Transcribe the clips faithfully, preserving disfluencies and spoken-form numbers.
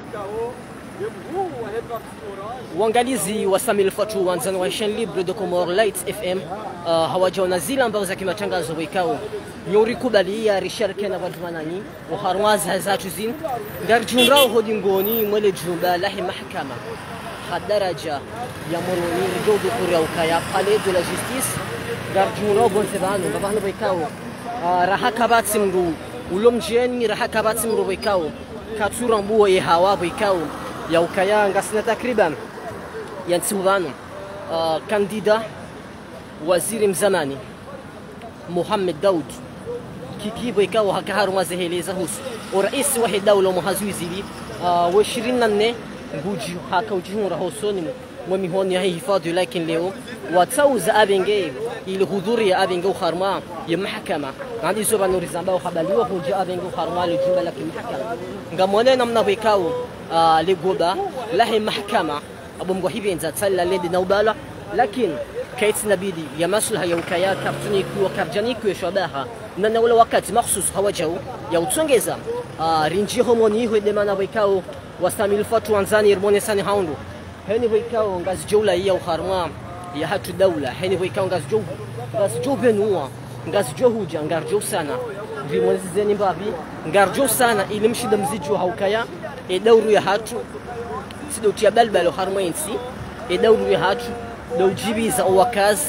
Uangalizi wa Samil Fatu wanzani wa chaîne libre de Comores Lights F M uh, hawajaona zile ambazo za kimatangazo wikao nyori kubalia Richard Kena wadmanani wa harwaz hazatu zin ngarjunrao hodingoni mwele jumba lahi mahkama hadaraja ya moroni rijodu kuria ukaya palais de la justice ngarjunrao bonsebano babano wikao uh, rahakabat simru ulomjeni rahakabat simru wikao katura mbuo ye hawa wikao ya ukaya ngasina takriban yansubano uh, kandida waziri mzamani Mohamed Daoud kikibo ikawa hakaharu mazeheleza husu urais wa dawla muhazuizili uh, wa ishirini na nne nguji hakaujihura hosoni wamihoni ya hifadhi lakini leo watauza abenge ili hudhuri ya abenge ukharma ya mahakama ngandi zoba nurizamba ukhabaliwa huja abenge ukharma li jumla lakini mahakama ngamone namna bikao uh, ligoba lahi mahakama abu mgohibenza tsalla ledi naubala lakini كيت نبيدي يا مسلها يا وكايا كابتني كو كارجاني كو شباها نن ولا وقت مخصوص هواجو يا وتسونجيزا آه رينجي هوموني هو دمانا بيكاو وستاميل فاتو انزاني رموني ساني هاوندو هني بيكاو غاز جولا يا وخرما يا هاتو دولة هني بيكاو غاز جو غاز جو بنوا غاز جو هوجا غار جو سانا ريموني زيني بابي غار جو سانا اللي مشي دمزيجو هوكايا يدورو يا هاتو سيدو تيا بلبلو هرمينسي يدورو يا هاتو لو جيبيزا او وكاز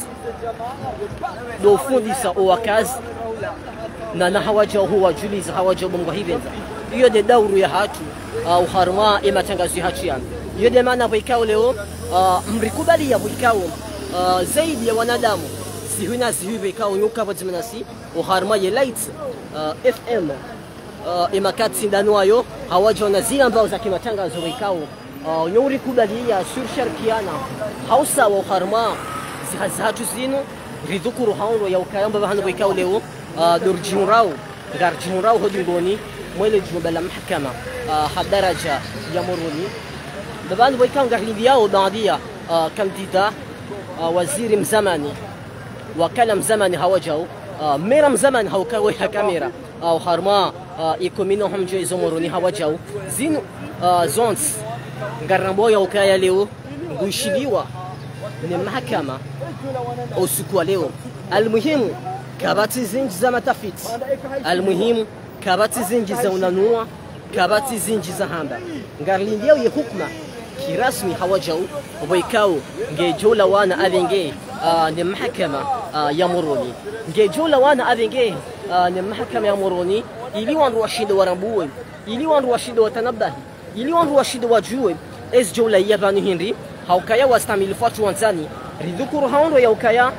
لو فونديسا او وكاز نانا هواجا هو جوليزا هواجا بمغهيبنزا يودي دورو يا هاتو او خرما اما تنغازي هاتيان يودي مانا بيكاو لeo mrikubali ya bikao zaidi ya wanadamu si huna si bikao nyuka bazimnasi o harma ye lights F M ema katsi ndanoyo hawaja na zile ambao za kimatangazo bikao nyori kubalia surshirkiana hausa wa kharma zihazatu zinu ridhukuru haulo ya ukayamba bahano bikao leo dorjinrao garjinrao hodingoni mwele jumba la mahkama hadaraja ya moroni babano bikao garlibiao baadhiya kandida waziri mzamani wakala mzamani hawajao mera mzamani haukawe kamera au kharma ikomino hamjo izomoroni hawajao zinu zons ngarambo ya ukaya leo ngushiliwa ni mahakama usiku leo almuhimu kabati zinji za matafiti almuhimu kabati zinji za unanua kabati zinji za hamba ngarlindio ya hukma kirasmi hawajau boikao ngejola wana avenge ni mahakama ya moroni ngejola wana avenge ni mahakama ya moroni ili wandu washindo warambuwe ili wandu washindo watanabahi ili wandu washindo wajue es jola yabanu hinri haukaya wastamil fatu wanzani ridhukuru haundo ya ukaya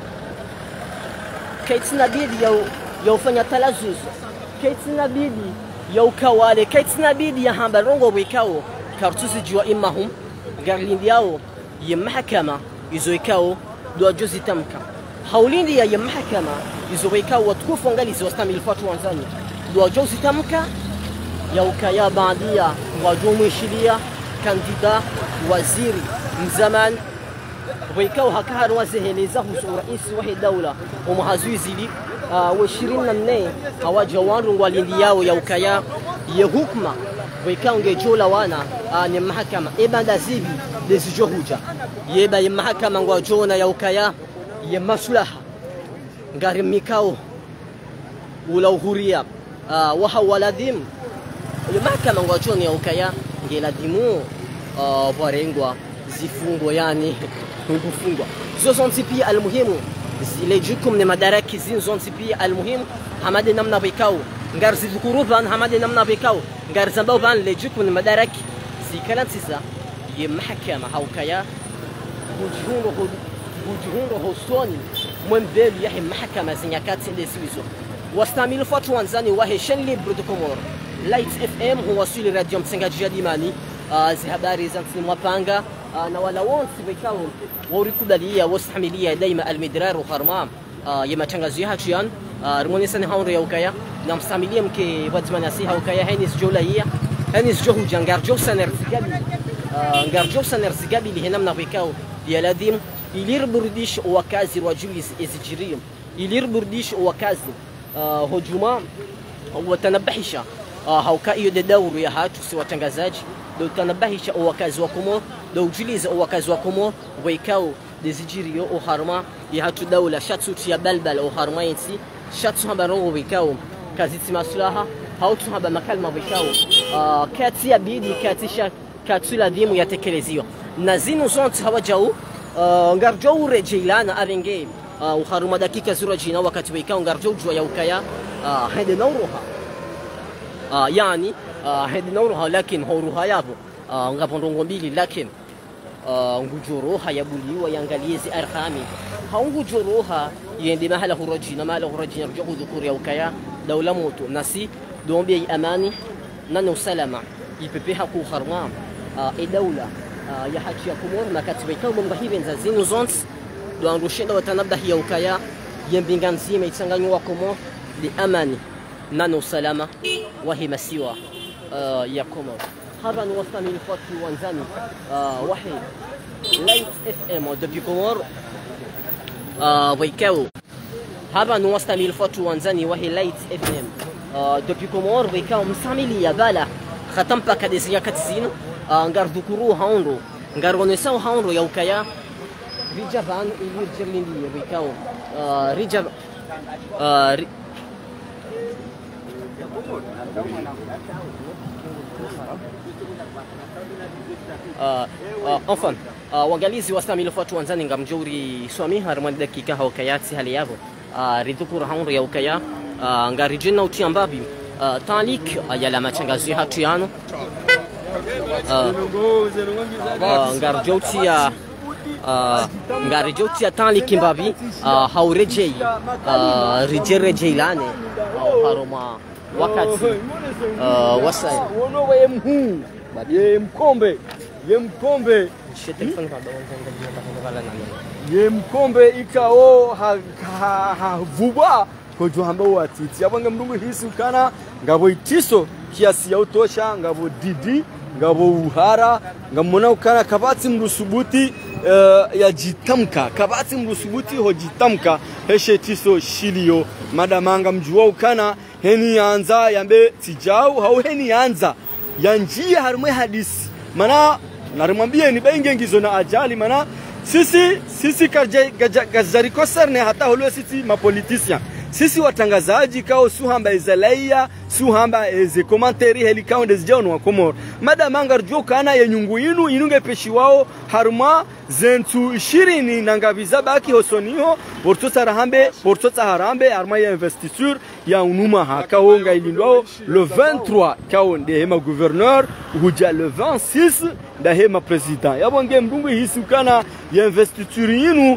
kaitina bidi ya ya ufanya talazuz kaitina bidi ya ukawale kaitina bidi ya hamba rongo wikao kartusi jua imahum garlindi yao ya mahakama izoikao do jozi tamka haulindi ya mahakama izoikao watukufu angalizi wastamil fatu wanzani do jozi tamka ya ukaya baadia wajumu shilia kandida waziri mzaman ويكاو هكا روازهليزا هو رئيس واحد دولة ومهازويزيلي وشيرين نمني هوا جوان واليندياو يوكايا يهوكما ويكاو نجولا وانا ni mahakama ebanda zibi desijohuja yeba ya mahakama ngwajona yaukaya ya maslaha ngari mikao ula uhuria waha waladim ya mahakama ngwajona yaukaya ngeladimu barengwa zifungwa yani kufungwa zote pia almuhimu zile jukumu ni madaraka zin zote pia almuhimu hamade namna bikao ngar zikuruban hamade namna bikao ngar zambao ban le jukumu ni madaraka zikala tisa ye mahakama haukaya bujungo bujungo hosoni mwembeli ya mahakama zinyakati ndesizo wastamil fatu wanzani wa chaîne libre de Comores Lights F M huwa suli radio msengaji dimani zi habari za mwapanga na wala wonsi bikao warikubalia wastahimilia daima almidrar وخرمام يما تنغازي هاتيان رموني سنه هاون ريوكايا نام استعمليه مكي ودمناسي هاوكايا هنيس جولايه هنيس جوهو جانغار جو سنر زغابي غار جو سنر زغابي اللي هنا من بكاو ديال اديم يلير برديش وكازي وجوليس ازجريم يلير برديش وكازي هجوما وتنبحشا hauka hiyo de dauru ya hatu si watangazaji do tanabahisha wakazi wa Komoro do ujiliza wakazi wa Komoro waikao dezijirio o harma ya hatu daula shatu ya balbal o harma yinsi shatu hamba rongo waikao kaziti maslaha hautu hamba makalma waikao kati ya bidi katisha katula dhimu ya tekelezio na zinu zonti hawajau ngarjou rejeilana avenge o harma dakika zura jina wakati waikao ngarjou jua ya ukaya hede nauruha آه يعني آه هذه نورها لكن هو روها يابو آه نقابون بيلي لكن آه نجوروها يبولي وينجليزي أرخامي هاو نجوروها يندي ما له رجينا ما له رجينا رجعوا ذكور يوكيا دولة موتو نسي دوم بي أماني نانو سلامة يبيها كو خرمان آه الدولة آه يحكي كومور ما كتبي كم من بحيبين زين زونس دو أنروشين دو تنبه يوكيا ينبين زي ما يتسنغنوا كومور لأماني نانو سلامة وهي مسيوة آه يا كومور هذا نوصل من فوتي وانزاني آه وحي لايت اف ام دبي كومور آه ويكاو هذا نوصل من فوتي وانزاني وهي لايت اف ام آه دبي كومور ويكاو مسامي يا بالا ختم باكا ديزيا كاتزين آه نغار ذكرو هاونرو نغار ونساو هاونرو يوكايا ريجافان إلير جرليندي ويكاو آه ريجاف آه ري آه آه enfin wangalizi wastamilifuatu wanzani ngamjuri swami harman dakika hawakayati hali yabo ridhukuru haunru ya ukaya ngarijina uti ambabi talik ya la matangazo hatu yano ngarjoti ya ngarjoti ya talik ambabi haurejei rijerejilane haroma wakati wasa wono ye mhu ye mkombe ye mkombe ye mkombe ikao ha ha, ha vuba ko johamba watiti abanga mndungu hisi ukana ngabo itiso kiasi ya utosha ngabo didi ngabo uhara ngamona ukana kabati mrusubuti uh, ya jitamka kabati mrusubuti ho jitamka heshe tiso shilio madamanga mjua ukana heni yanza yambe tijau hau heni yanza yanjia harumwe hadisi mana narimwambia ni benge ngizo na ajali mana sisi sisi gazari koserne hata holo sisi mapolitician sisi watangazaji kao suhamba ezalaia suhamba eze komanteri helikao ndezijao wa Komoro madama ngarjo kana yenyungu inu inunge peshi wao haruma zentu ishirini nangabiza baki hosoniho portota rahambe portota harambe haruma ya investiture ya unuma hakao ngailindwao le vingt-trois kao ndehema gouverneur huja le vingt-six ndahema president yabonge mbungu hisukana ya investiture inu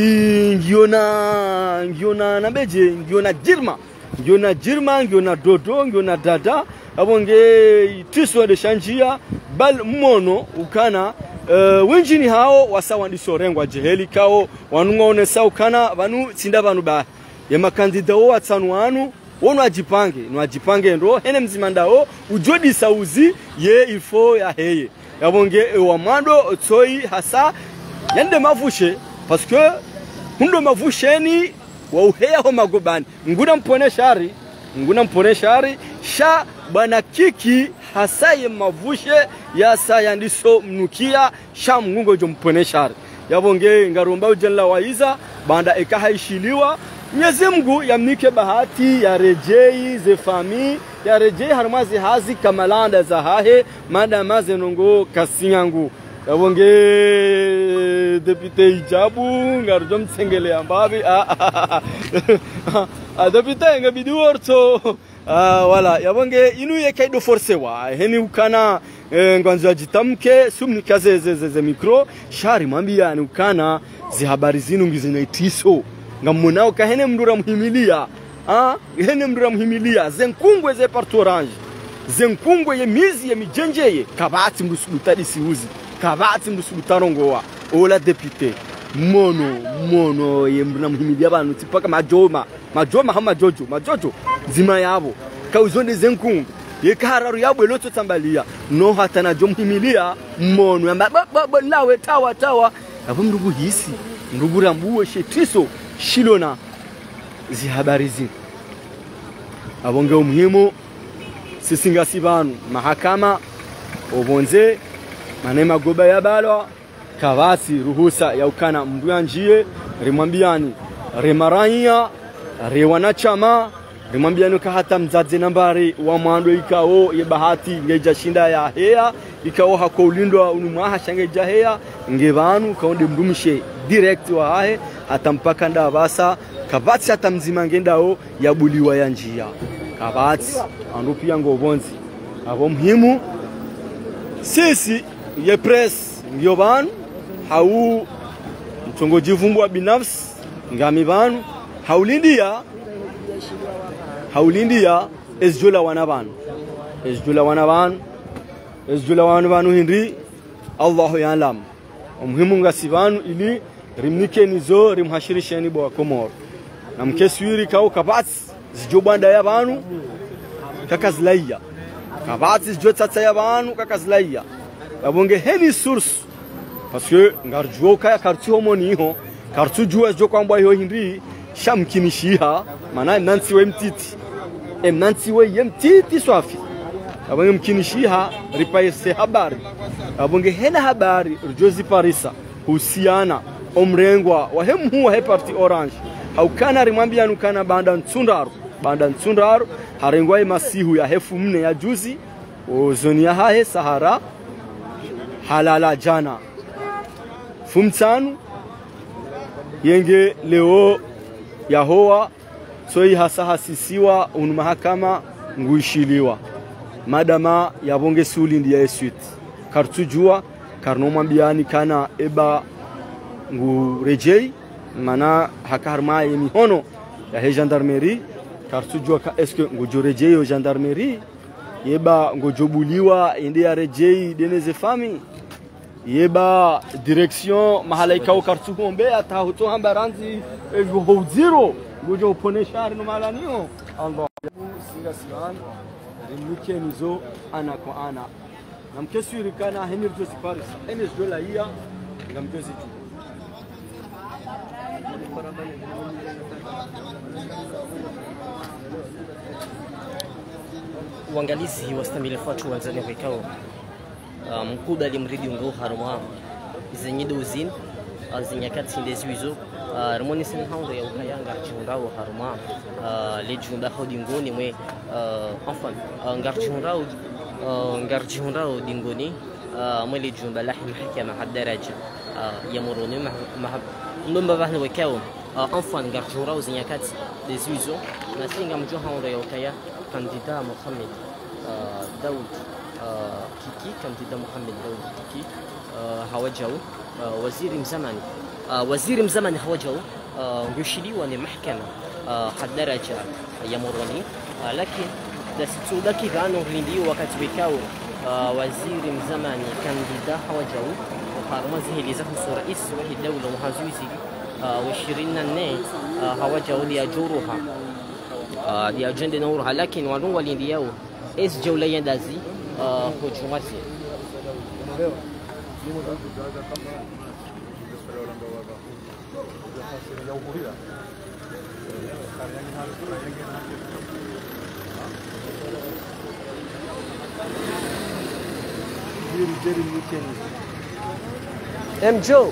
ngiona ngiona nabeje ngiona jirma ngiona jirma ngiona dodo ngiona dada abonge tiso de shanjia bal mono ukana uh, wenjini hao wasawa ndisorengwa jeheli kao wanungone saukana banu tsinda banu ba ya makandida wo atsanu anu wono ajipange no ajipange ndo hene mzimandao ujodi sauzi ye ifo ya heye yabonge wa mando tsoi hasa yande mavushe parce que hundo mavusheni wa uheya ho magobani nguna mpone shari nguna mpone shari sha bana kiki hasa ye mavushe ya sayandiso mnukia sha mngungo jo mpone shari yabonge ngaromba ujenla waiza banda ekahaishiliwa Mwenyezi Mungu yamnike bahati ya rejei ze fami ya rejei harmazi hazi kamalanda za hahe mada maze nongo kasinyangu yabonge depute Ijabu ngarjo mtsengele ambabi a depute ngabidi worto ah wala yabonge inu yekaido forcewa heni ukana ngwanzo jitamke sumni kaze ze ze mikro shari mwambia ni ukana zi habari zinu ngizinaitiso ngamunao kahene mndura muhimilia ah hene mndura muhimilia zenkungwe ze partu orange zenkungwe ye mizi ye mijenjeye kabati mrusubutadi siuzi kabati mrusubutarongoa ola depute mono mono ye mndura muhimilia banu tipaka majoma majoma hama jojo majojo zima yabo kauzonde zenkungwe ye kahararu yabo eloto tambalia no hata na jomhimilia mono amba lawe tawa tawa abo mrugu hisi mrugu rambuwe shetiso shilona zi habari zi abonge umuhimu sisi ngasi banu mahakama obonze manema goba ya balwa kavasi ruhusa ya ukana mbuya njie rimwambiani remaranya rewanachama rimwambiani ka hata mzazi nambari wa mwando ikao ye bahati ngeja shinda ya hea ikao hako ulindwa unumwaha shangeja hea ngebanu kaonde mdumishe direct wa hahe hata mpaka ndabasa kavati hata mzima ngendao ya buliwa ya njia kavati andu pia ngobonzi abo muhimu sisi ye press ngiyo banu hau mtongoji vumbwa binafsi ngami banu haulindia haulindia ezjola wanabanu ezjola wanabanu ezjola wanabanu hindi Allahu ya'lam umuhimu ngasibanu ili rimnike nizo rimhashirisheni bwa Komoro na mkeswiri kao kabats zijobanda ya banu kakazlaiya kabats zijotata ya banu kakazlaiya abonge heni source parce que ngarjuo kaya kartu homoniho kartu jua jo kwamba hiyo hindi shamkinishiha maana nansi we mtiti em nansi we yemtiti swafi abonge mkinishiha ripaise habari abonge hena habari rjozi parisa husiana omrengwa wa hemu wa parti orange au kana rimwambia nukana banda ntsundaru banda ntsundaru harengwa masihu ya hefu mne ya juzi ozoni ya hahe sahara halala jana fumtanu yenge leo yahoa soi hasa hasisiwa unu mahakama nguishiliwa madama yabonge suli ndiye suite kartujua karno mwambiani kana eba ngu rejei mana hakarma yemi hono ya he gendarmerie kartujua ka eske ngu rejei o gendarmerie yeba ngu jobuliwa ende ya rejei deneze fami yeba direction mahalaika ukartu kombe ata huto hambaranzi go zero gojo poneshar no malanio Allah singa siwan rimike nizo ana kwa ana namkesuri kana henir to siparis enes dola iya ngamjezi tu uangalizi wastamile fatu wanzania vikao mkuda limridi ungo haruma zenye dozin zinyakati ndezizo ramoni sen haundo ya ukayanga chungao haruma lejunda hodingoni mwe enfin ngarchungao ngarchungao dingoni mwe lejunda lahi mahkama hadaraja yamuruni ma ndomba bahna wakao enfin ngarchungao zinyakati ndezizo nasinga mjo haundo ya ukaya kandida Mohamed Daoud Kiki kandida Mohamed Daoud Kiki hawajao waziri mzamani waziri mzamani hawajao ngushiliwa ni mahkama hadaraja ya Moroni lakini dasitudaki gano ndio wakati wikao waziri mzamani kandida hawajao harmazi hiliza kwa rais wa dawla muhazuzi wa ishirini na nne hawajao liajuruha دي أجندة نورها لكن وانو واليندياو إس جولة يندازي هجوماتي ام جو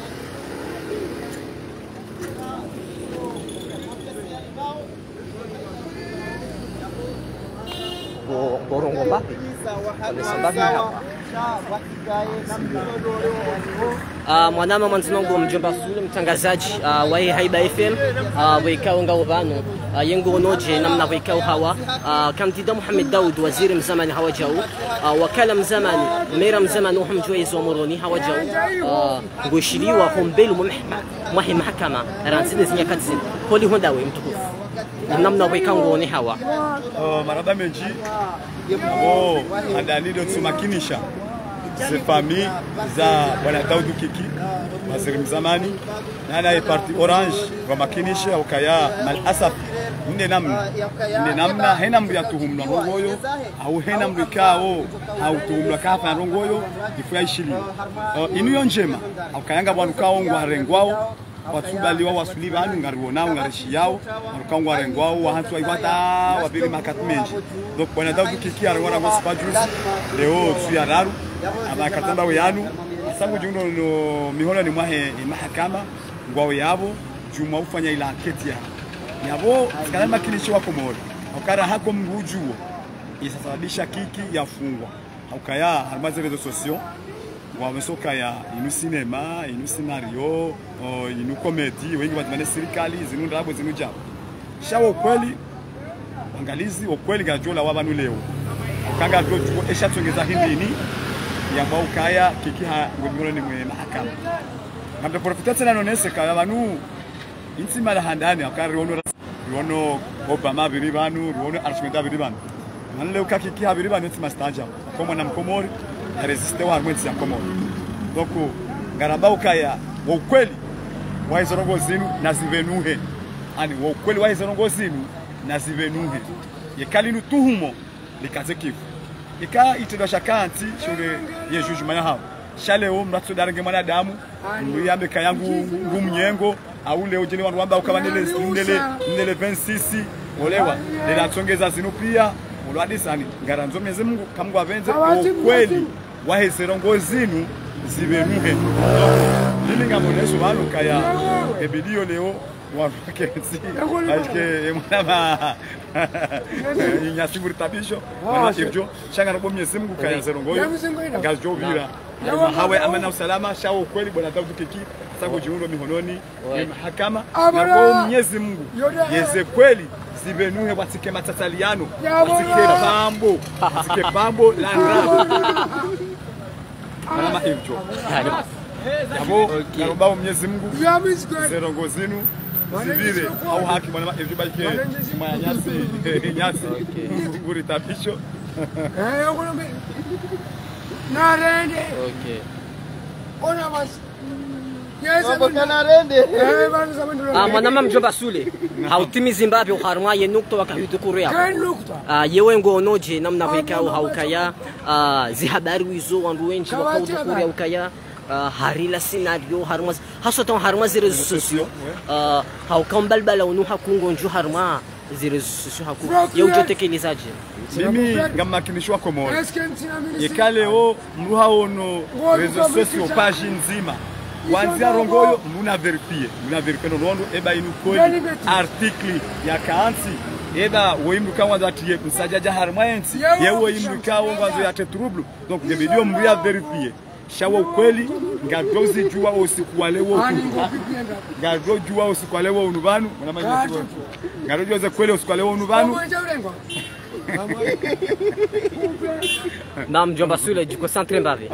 borong ngomba Ah, mwanama mwanzinongo mjomba sule mtangazaji wa Haiba F M wikao ngao bano yengo noje namna wikao hawa kandida Mohamed Daoud waziri mzamani hawajao wakala mzamani mera mzamani uhumjwa izo moroni hawajao ngoshiliwa kombelu mwahi mahakama ranside zinyakatsi koli hondawe mtukufu namna wikao ngoni hawa maraba menji abo andani do tumakinisha ze famille za bwana Daoud Kiki waziri mzamani na na parti orange wa makinisha ukaya mal asaf nde namna nde namna hena mbya tuhumna rongoyo au hena mbikao au tuhumna kafa rongoyo ifuya ishili inu yonjema ukayanga bwana kao ngwa rengwao watubaliwa wasuli banu ngariona ngarishi yao ngakangwa rengwao wahantu aibata wabili makati menji donc bwana Daudi Kiki arwana go spadjus leo tuya raru abakatamba weyanu asangu juno no mihono ni mwahe mahakama ngwao yabo juma ufanya ila anketi ya yabo sikana makilishi wako mmoja ukara hako mgujuo isasababisha Kiki yafungwa ukaya harmaze rezo sosio wamesoka ya inu cinema inu scenario inu comedy wengi batumane serikali zinu ndabo zinu jabo shawo kweli angalizi ukweli gajola wabanu leo ukanga dojuo eshatongeza hindini ya ukaya Kiki ha ngomiro ni mwe mahakama ngambe profita tena nonese kaya banu intima la handani akari ono ono Obama biri banu ono Archimeda biri banu manle ukaki habiri banu intima staja kama na mkomori resiste wa armenti ya mkomori donc ngaramba ukaya wa ukweli wa izorongo zinu na zivenuhe ani wa ukweli wa izorongo zinu na zivenuhe yekali nutuhumo likaze kifu ika itendo shakanti shule ye jugement hao shaleo mratso darange mwanadamu mbiyambe kayangu ngumnyengo au leo jeni wantu wamba ukabanele ndele ndele vingt-six olewa ndela tsongeza zinu pia ulwadisani ngaranzo meze Mungu kamgu avenze ukweli wahezerongo zinu zibenuhe nini ngamonesho balo kaya ebidio leo wakenzi aike mwana inyasiburi tabisho mwana ivyo shanga robo Mwenyezi Mungu kaya zerongo ngajo vira hawe amana usalama shawo kweli bwana Daudi Kiki sako jiundo mihononi mahakama na Mwenyezi Mungu yeze kweli zibenuhe watike matataliano watike pambo watike pambo la ndrabo kama hivyo yabo naomba Mwenyezi Mungu zerongo zinu zivile au haki mwana hivyo balike mwana nyasi nyasi nguri tapisho eh ngombe na rende okay ona basi Ah mwanama mjomba Sule hautimizi mbabe uharwa yenukto wakahidukuria ah yewe ngonoje namna vikao haukaya ah zihabari wizo wandu wenji wakahidukuria ukaya harila scenario harma hasota harma zire sosio ah haukambalbala unu hakungo nju harma zire sosio haku yeujotekelezaje mimi ngamakinishwa komo yekaleo mruha ono rezo sosio page nzima wanzia rongoyo muna verifie muna verifie nondo eba inu kodi article ya kaansi eba woimbuka wanzo atiye msajaja harmaensi yewe imbuka wanzo ya tetrouble donc de video mbuya verifie shawo kweli ngadozi jua usiku wale wo ngado jua usiku wale wo unubanu unamanya ngado jua za kweli usiku wale wo unubanu na mjomba Sule jiko centre mbabe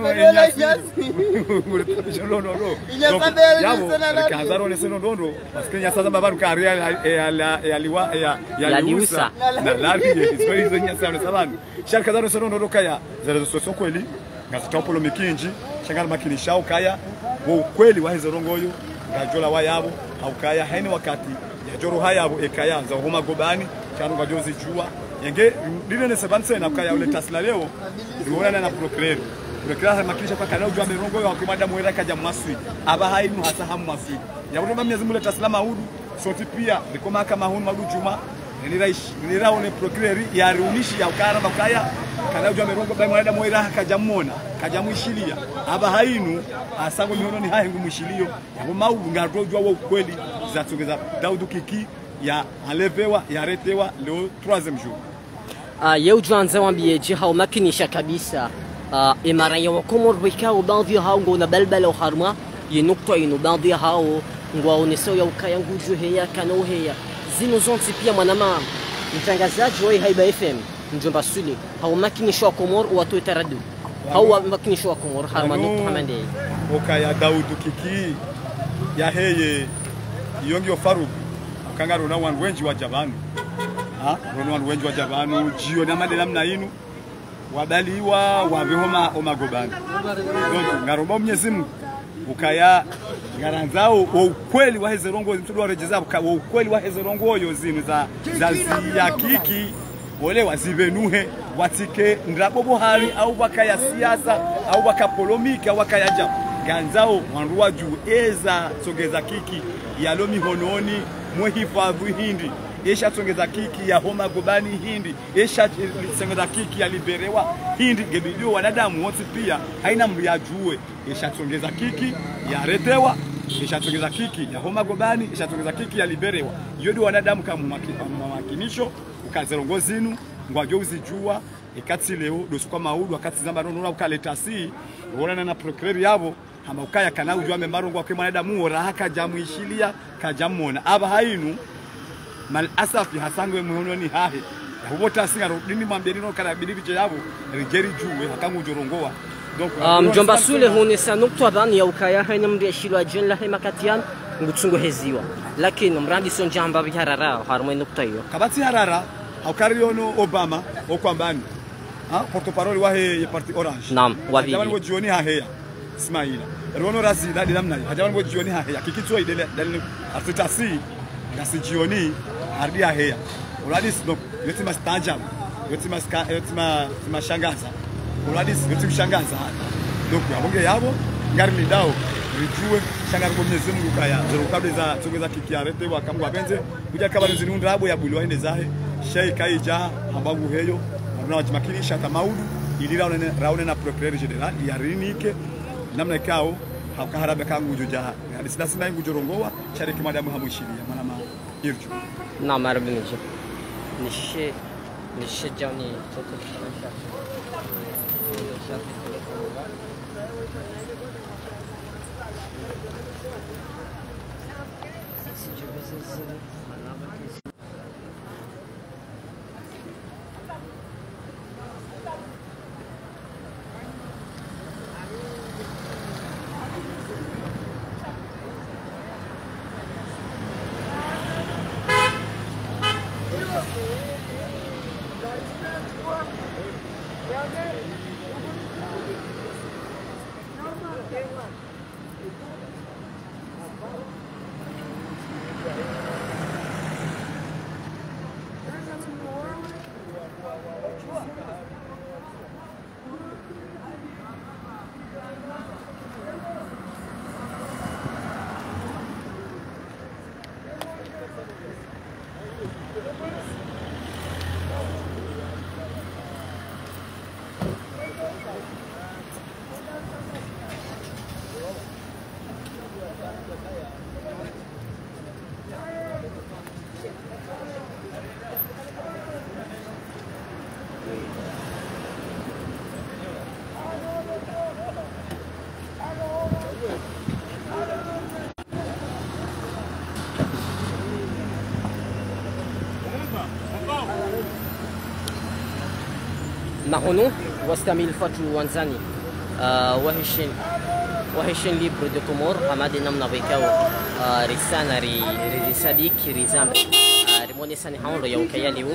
kazaro ne seno ndondo parce que nyasa zamba baru ka ya liwa ya liusa na largi histori zo nyasa ne sabanu shaka kazaro seno ndondo kaya zero sosio kweli ngatopolo mikinji shangana makini shao kaya wo kweli wa hizorongoyo ngajola wa yabo au kaya haini wakati ya joro hayabo ekaya za homa gobani chanu ngajozi jua yenge lile ne sebanse na kaya ule tasla leo ndiona na proclaim proclaim makilisha kwa kana ujua mirongo ya kimada mwera kaja mwaswi aba hainu hasa hamu mwaswi ya ule Mwenyezi Mungu tasla maudu soti pia nikoma kama hunu maudu juma niliraishi niliraone proclaim ya rulishi ya ukara makaya kana ujua mirongo ba mwera mwera kaja muona kaja mwishilia aba hainu asango mihono ni hahengu mwishilio ya maudu ngadojwa wa ukweli za tongeza Daudi Kiki ya alevewa ya retewa leo troisième jour. Ah yeu juanza wambieje hao makinisha kabisa ah imara ya wakomor bikao baadhi hao ngona balbala uharma yenukto ino baadhi hao ngwa oneso ya ukaya nguju heya kano heya zino zonti pia mwanama mtangazaji wa Haiba F M mjomba Sule hao makinisha wakomor watu taradu hao makinisha wakomor harma nukto hamande ukaya Daudi Kiki ya heye yongi ofaru kanga rona wan wenji wa jabanu ha rona wan wenji wa jabanu jio na madela mna inu wabaliwa wavihoma omagobani donc ngaromba Mwenyezi Mungu ukaya ngaranzao ukweli wa hezerongo mtudu wa rejeza ukweli wa hezerongo yo zinu za za ya Kiki wale wazivenuhe watike ndrabo bohari au wakaya siasa au wakapolomika wakaya jabu ganzao wanruwa juu eza sogeza kiki ya lomi hononi muhifadhu hindi esha sogeza kiki ya homa gobani hindi esha sogeza kiki ya liberewa hindi gebidio wanadamu wote pia haina mria juwe esha sogeza kiki ya retewa esha sogeza kiki ya homa gobani esha sogeza kiki ya liberewa yodi wanadamu kama makinisho ukazerongo zinu ngwajo uzijua ikati leo dosuka maudu wakati zamba nona ukaleta si uona na procureur yabo hama ukaya kana ujua memarongo kwa mwanadamu oraka jamuishilia kajamona aba hainu mal asafi hasangwe muhononi hahe hubota singa dini mwambie nino kana bidii biche yabo rijeri juwe hakangu jorongoa donc mjomba sule huni sanukto adhani ya ukaya haina mriashilo jela hema katian ngutsungo heziwa lakini mrandi sonjamba biharara harmo nukta hiyo kabati harara aukariono Obama okwambani ha porto-parole wahe ya parti Orange naam wadi jamani jioni haheya Ismaila rono razida dinamna hajamani jioni haheya kikitwa idele dalini artitasi ngasi jioni ardi haheya uladis donc yote mastajam yote maska yote ma mashangaza uladis yote mshangaza donc abonge yabo ngari midao rijue shangari kwa Mwenyezi Mungu kaya zero kabla za tongeza kikiarete wakamwa benze kuja kabari zinunda abo ya bulwa ende zahe Sheikh Kaija ambagu heyo na wajimakinisha tamaudu ilira raone na procureur general ya rinike namna kao hakaharabe kangu joja hadi sina sina ngujo rongoa shariki madamu hamushiria mana ma irju na marabinje nishe nishe jani toto نحن واستعمل فتو وانزاني وهشين وهشين ليبرو دو كومور حمادي نمنا بيكاو رسانا ري رساليك ريزام ريموني ساني هاونلو يو كياليو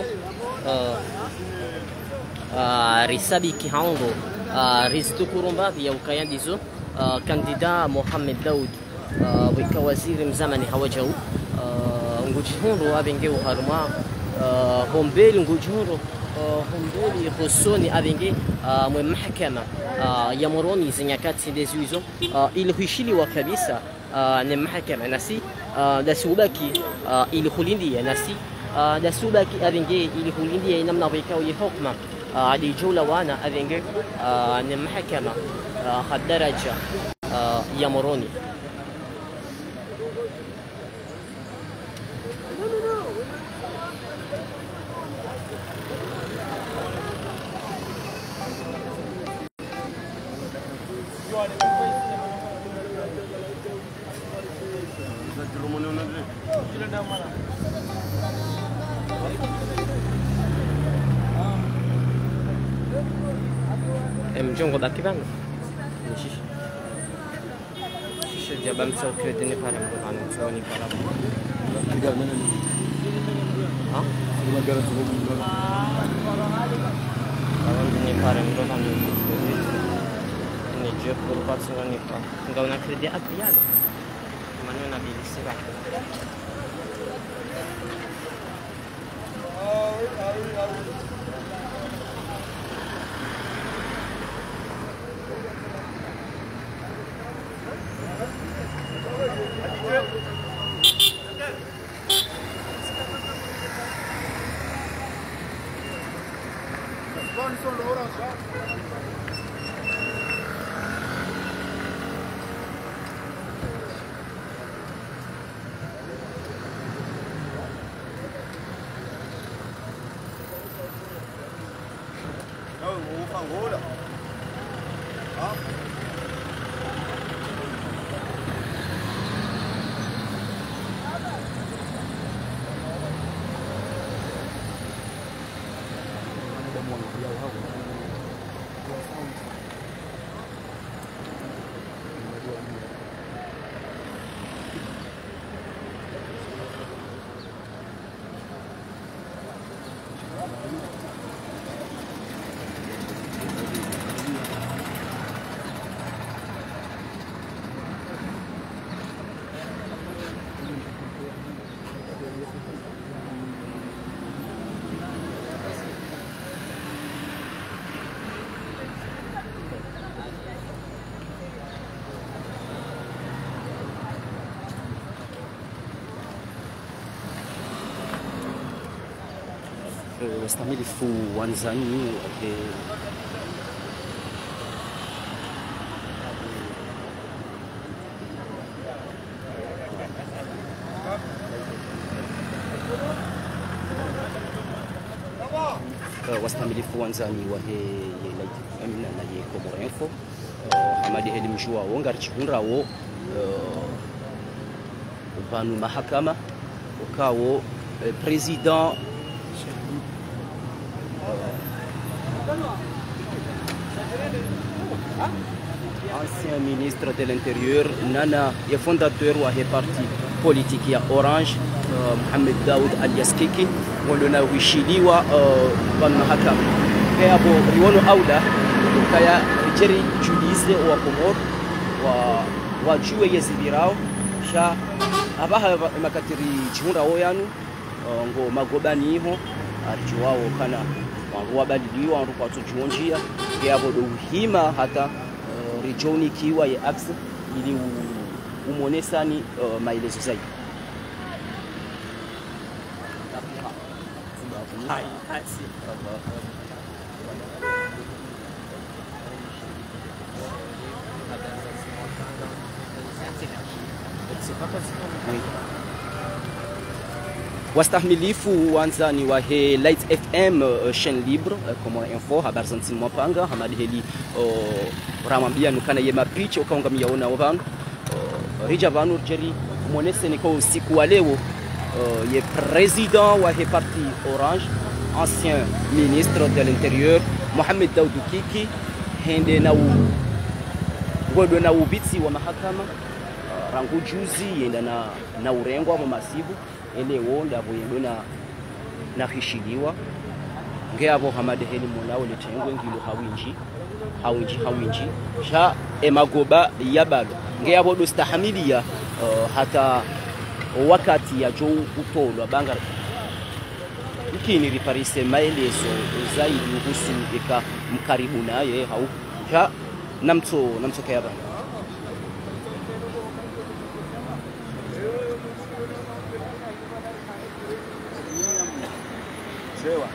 رساليك هاونلو ريزدو كورومبا يو كيان ديزو كانديدا محمد داود بيكا وزير مزامني هواجو نجوجهونرو أبنجو هرما همبيل نجوجهونرو Hondoli Rossoni avenge mwe mahakama ya Moroni za nyakati ndizo hizo ilihishiliwa kabisa na mahakama nasi dasubaki ilihulindia nasi dasubaki avenge ilihulindia namna vikao ya hukma hadi jula wana avenge na mahakama hadaraja ya Moroni mjongo daki bana nishishi shisha jabam sa kredini para mwana tsoni para kigar mana ha kuma gara tu awan ni para mwana ni je por patso ni pa ngauna kredi apial manu na bilisi ba wastamilifu wanzani wastamilifu wanzani wahe yelaiti na ye Komoro Info hamadi heli mjua wonga richihunra wo banu mahakama ukawo président ancien ministre de l'Intérieur, Nana, est fondateur de parti politique ya Orange, uh, Mohamed Daoud alias Kiki, waliona wishiliwa ban uh, mahakama. Kaya bo riwono aula kaya jeri julize wa Komor wa wajue yezibirao sha abaha makatiri chihunda oyanu uh, ngo magobani iho arjuwao kana wangu wabadiliwa wangu kwa tujuonjia kaya bo hima hata Rijoni kiwa ya axe ili umonesani uh, maelezo zaidi. Hai, hasi. Wastahmilifu wanzani wa he Light F M uh, chaîne libre uh, Komoro Info habari za ntimu mapanga hamadi heli uh, ramambia nukana ye mapicha ukaunga miyaona wavanu uh, rija vanu jeri monese niko usiku wa leo uh, ye président wa he parti Orange ancien ministre de l'Intérieur Mohamed Daoud Kiki hende na u ngodo na ubitsi wa mahakama uh, rangu juzi yenda na na urengwa wa masibu ele wonda boyendo na nahishiliwa ngeabo hamade heli monao letengwe ngilo hawinji hawinji hawinji sha emagoba yabalo ngeabo dostahamilia uh, hata wakati ya jo utolwa banga ikini riparise maelezo zaidi kuhusu eka mkaribu naye hau sha namto namto kayaba sewa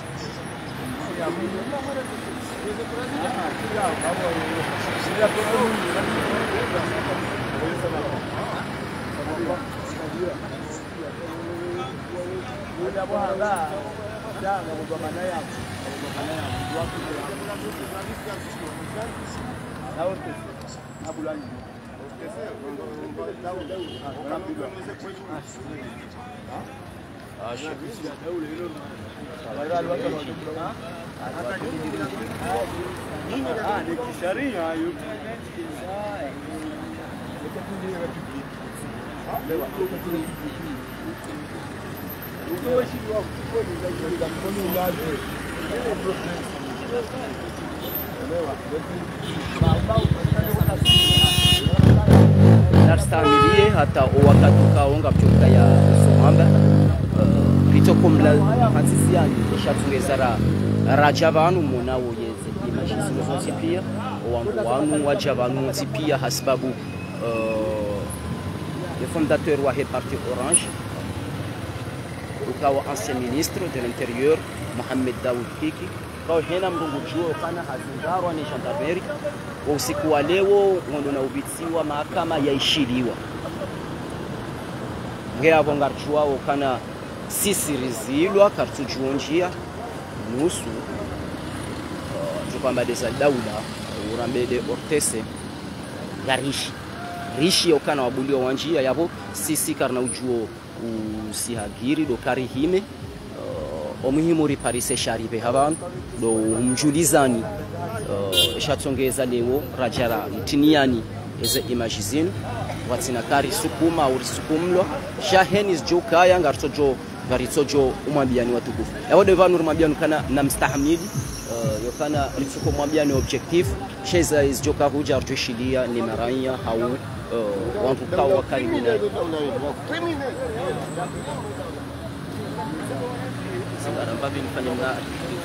narstamilie hata wakati ukaonga mchoka ya somamba ritokomla hansisiani shatungezara rajavanu monao yeze imajisi pia wangu wanu wajavanu pia hasbabu le fondateur wa parti Orange ukawa ancien ministre de l'Intérieur Mohamed Daoud Kiki kwa hena mrungu juo kana hazingarwa ni gendarmerie usiku wa leo ngondo na ubitiwa mahakama yaishiliwa ngea bongarchwa okana sisi rizilwa kartujuonjia nusu kwamba desa daula urambede ortese garishi rishi okana wabulio wanjia yabo sisi karna ujuo usihagiri do karihime uh, omuhimu riparise sharibe habantu do umjulizani uh, shatsongeza leo rajara mtiniani eze imagizini watina kari sukuma uri sukumlo shaheni zjokaya ngartojo garitsojo umwambiani watukufu yawo devanu umwambiani kana na mstahamili uh, yokana litsuko mwambiani objectif sheza izjoka huja artushilia ni maranya hau uh, wantu kawa karibina singara mbabi nifanye mna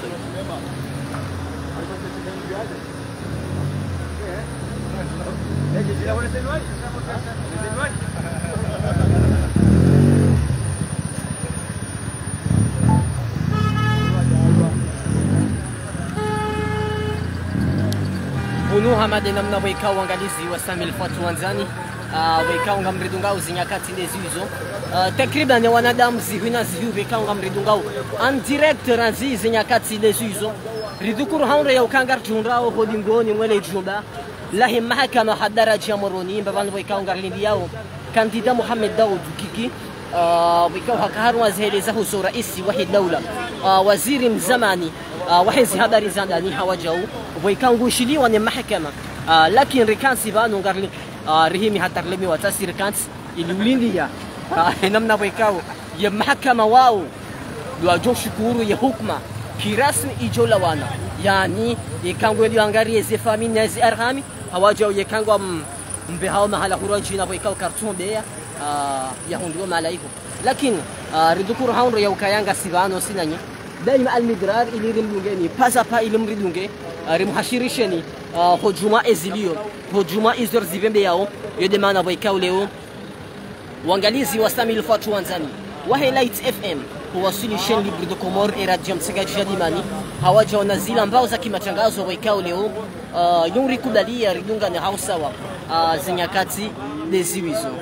Bunu hamade namna weka uangalizi wa Samil Fatu Wanzani uh, weka unga mridungao zinyakati ndezi hizo uh, takriban ya wanadamu zihuna zihu weka unga mridungao en direct razi zinyakati ndezi hizo ridukuru haunre ya ukangar junrao hodingoni mwele jumba lahi mahakama hadaraja moroni mbabanu weka unga rlindi yao kandida Muhammad Daud Kiki uh, weka hakaharu wazihele huso raisi wahi daula uh, waziri mzamani uh, wahizi habari zandani hawajau ويكانغوشلي وان محكمة آه لكن ريكانسي بانو غارلي آه رهيمي حتى رلمي وتاسي ريكانس الولينديا آه نمنا ويكاو يا محكمة واو لو جو شكورو يا حكمة كرسمي إيجو لوانا يعني يكانغو اللي أنغاري زفامي نازي أرهامي هواجو يكانغو مبهاو محل خروجنا ويكاو كرتون بيا آه يهوندو مالايكو لكن آه ردكور هاون ريو كايانغا سيبانو سيناني دائما المدرار اللي رملونجني بازا با اللي مريدونجي rimuhashirisheni uh, hujuma ezilio hujuma izor zibembe yao yodemana waikao leo uangalizi wa Samil Fatu Wanzani wa Light F M huwasili chaîne libre de Comore et radio msagaji jadimani hawajaona zile ambao za kimatangazo waikao leo uh, yuri kudalia ridunga na hausawa uh, zinyakati leziwizo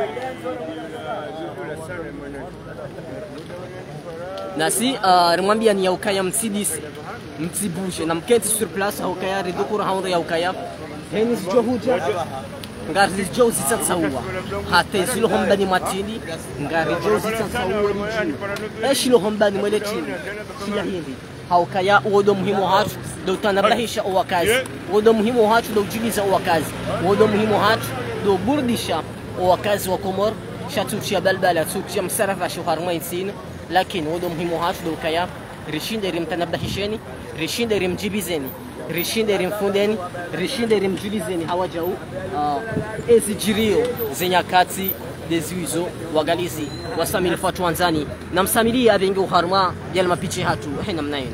nasi uh, rimwambia ni ya ukaya msidisi mtibushe na mketi sur place au kaya ridukura haunro ya ukaya henis johuja ngari jozi tsatsawa hata zilo hombani matini ngari jozi tsatsawa rijini eshilo hombani mwele chini kila hindi au kaya uodo muhimu hatu do tanabahisha uwakazi uodo muhimu hatu do juliza uwakazi uodo muhimu hatu do burdisha uwakazi wa Komor shatuchia balbala tuchia msarafa shuharma insina lakini uodo muhimu hatu do kaya rishinde rimtanabahisheni rishinde rimjibizeni rishinde rimfundeni rishinde rimjulizeni hawajau uh, ezi jirio zenyakati deziwizo wagalizi wa Samil Fatu Wanzani na msamilia abengi uharma yale mapichi hatu hena mnayo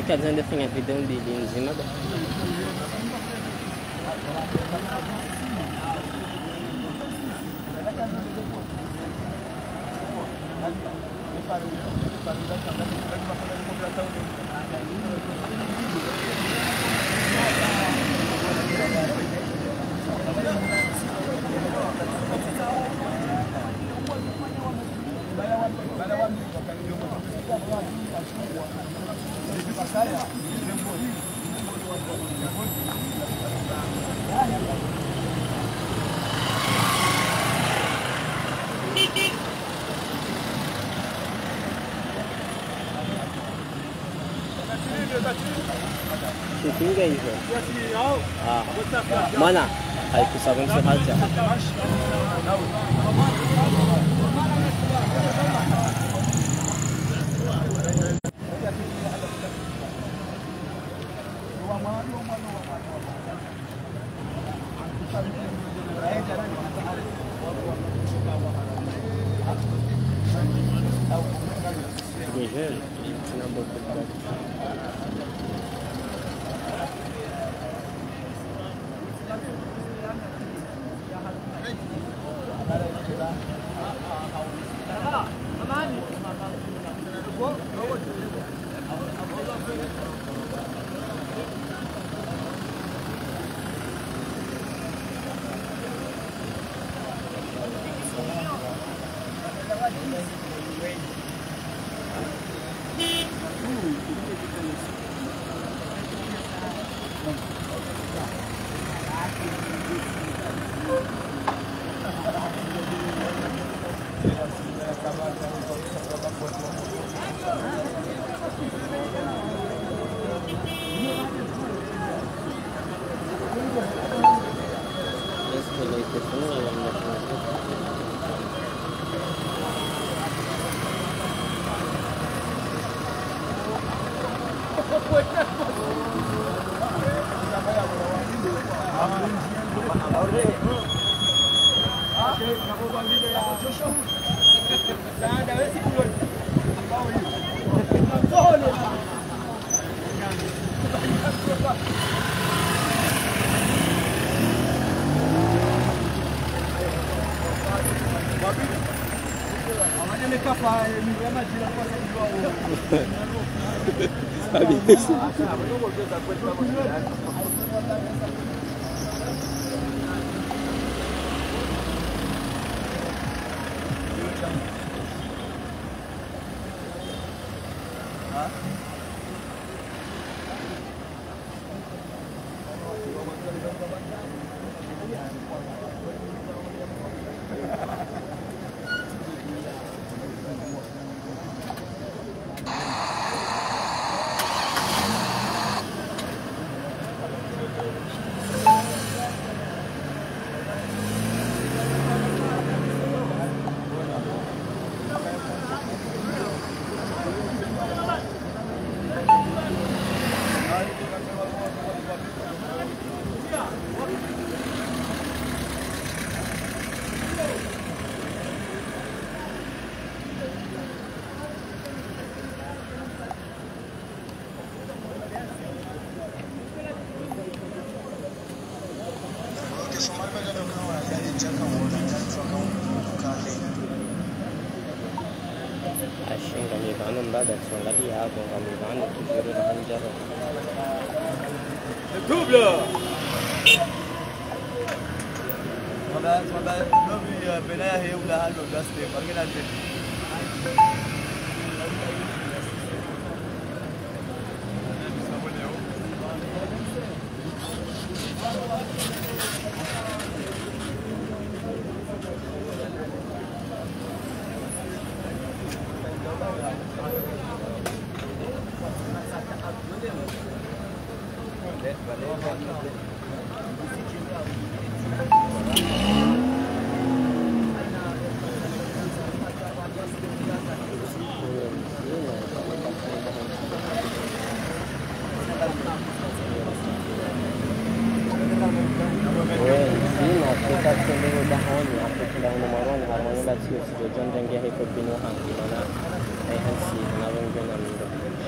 kazi ndio fanya video mbili nzima. Shooting hizo. Ah. Mana haikusababisha haja. Niger, tuna beaucoup. Ashinga mivano mbada tsungali hapo nga mivano kizuri na hanjaro. Double. Mabaya mabaya nobi benaya he ula halo gaste pangina te.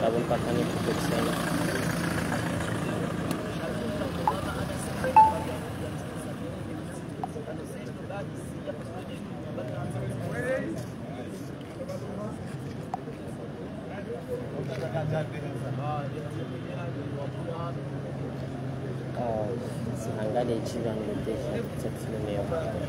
sababu mpaka ni kukusema angalia ichiwa niletesha tatizo leo.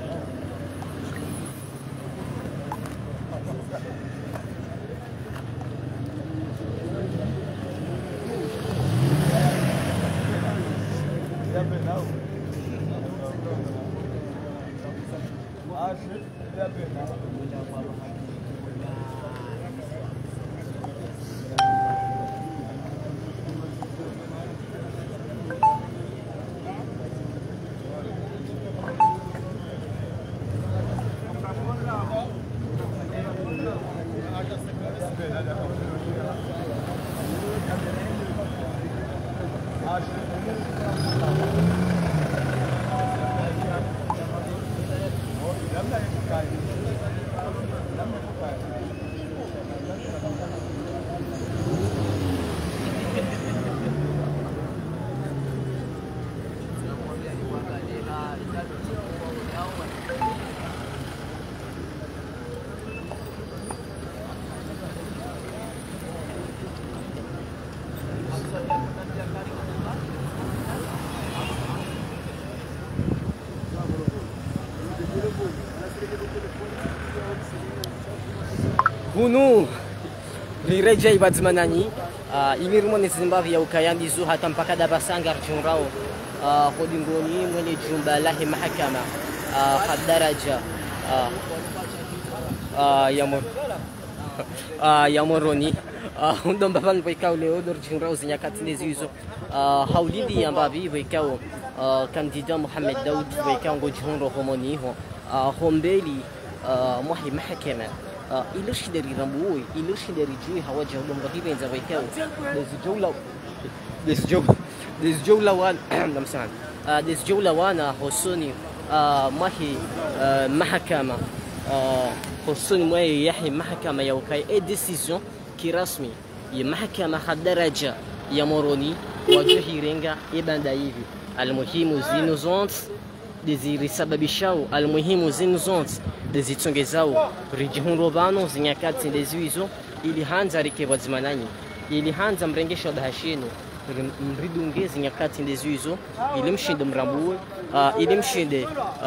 Hunu lireja ibadzmanani imirumoni Zimbabwe ya ukayandi zu hata mpaka dabasanga rjunrao hodingoni mwenye jumba lahi mahakama hadaraja ya ya moroni ndo mbavani boikao leo dor jumrao zinyakati nezizo haulidi ambavi boikao kandida Mohamed Daoud boikao ngo jumro homoni ho hombeli mohi mahakama إلش دري رموي إلش دري جوي هواجه لهم غريبة إذا بيكاو دز جولة دز جو دز جولة وان لم سمع دز جولة وانا حسوني ما هي محكمة حسوني ما يحيي محكمة يوكاي إيه ديسيزيون كي رسمي يمحكمة حدرجة يمروني وجهي رينجا إبان دايفي المهم زينوزونت دزيري سبب شاو المهم زينوزونت dezitsongezao rijihunrovano zinyakati ndezizo ili hanza rikeva zimananyi ili hanza mrengesha dahashino mridunge zinyakati ndezizo ili mshinde mrambuwe ili mshinde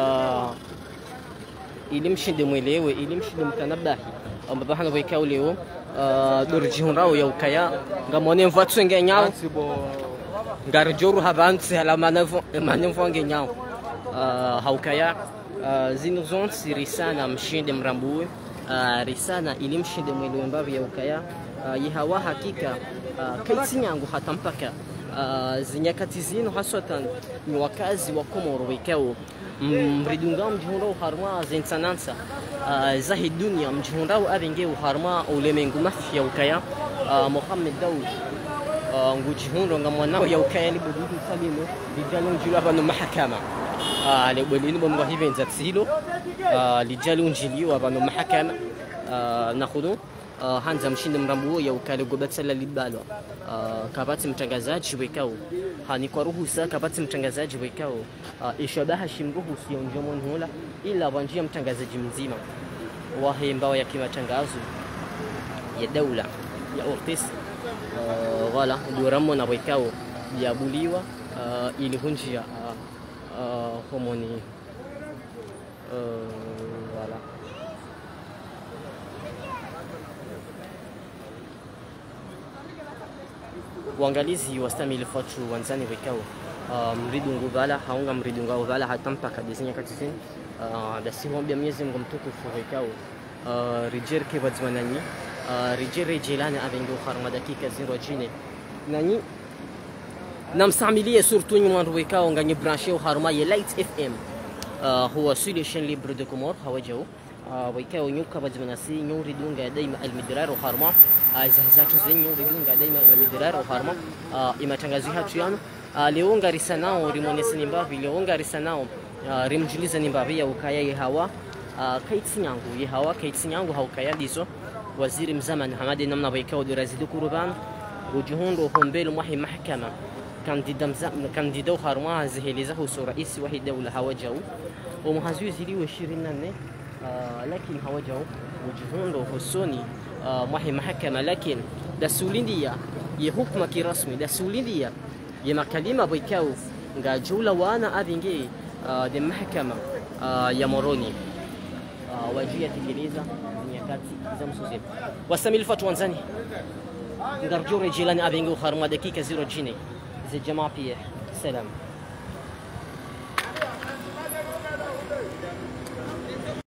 ili mshinde mwelewe ili mshinde mtanabahi ambapo hana vikao leo dorjihunrao ya ukaya ngamone mvatsu ngenyao ngarjoru habansi hala manevo manevo ngenyao haukaya zinu zonsi risana mshinde mrambue risana ili mshinde mwelewe mbavu ya ukaya yihawa hakika kaitsi yangu hata mpaka zinyakati zinu haswatan ni wakazi wa Komoro wikao mridunga mjihundao harma zinsanansa zahi dunia mjihundao abenge harma ulemengu mafi ya ukaya Mohamed Daoud ngujihundo ngamwanao ya ukaya libududu salimo lijalo njilu abano mahakama lebwelini bomwa hivenza tsilo lijalo njiliwa abano mahakama nakhudu hanza mshinde mrambuo ya ukale gobatsala libalwa kabati mtangazaji wekao hani kwa ruhusa kabati mtangazaji wekao ishabaha shimruhusu ya njomoni hula ila wanjia mtangazaji mzima wahe mbao ya kimatangazo ya daula ya Ortis wala duramo na wekao ya buliwa ili hunjia homoni wala uangalizi wastamili fatu wanzani wekao mridungu vala haunga mridunga vala hatampaka desinya katizini dasi hombia Mwenyezi Mungu mtukufu wekao rijer ke wadzmanani rijer rejelana avengo kharma dakika zero jine nani namsamilia surtout nyuman wekao ngani branché kharma ya Light F M هو سوري شن ليبر دو كومور هواجو ويكاو نيوكا بجمناسي نيوري دونغا دايما المدرار وخارما زهزاتو زين نيوري دونغا دايما المدرار وخارما إما تنغازيها تيانو ليونغا ريساناو ريمونيس نيمبافي ليونغا ريساناو ريمجليزا نيمبافي وكايا يهوا كايتسينيانغو يهوا كايتسينيانغو هاوكايا ديزو وزير مزمن حمادي نمنا ويكاو دو رازيدو كوروبان وجهون وهمبيل محي محكمة كانديدا مزا كانديدا وخارما زهليزه هو رئيس واحد دولة هواجو ومهزوي زيري وشيرين نني آه لكن هواجو وجهون له سوني آه محي محكمة لكن دا سولينديا يحكم كي رسمي دا سولينديا يما كلمة بيكاو نجا جولة وانا أبينجي آه دي محكمة آه يا موروني آه وجيه تكليزا نيكاتي زمسوزين وسامي الفتوى نزاني نرجو رجلان أبينجو خارما دقيقة زيرو جيني زي جماعة بيه سلام.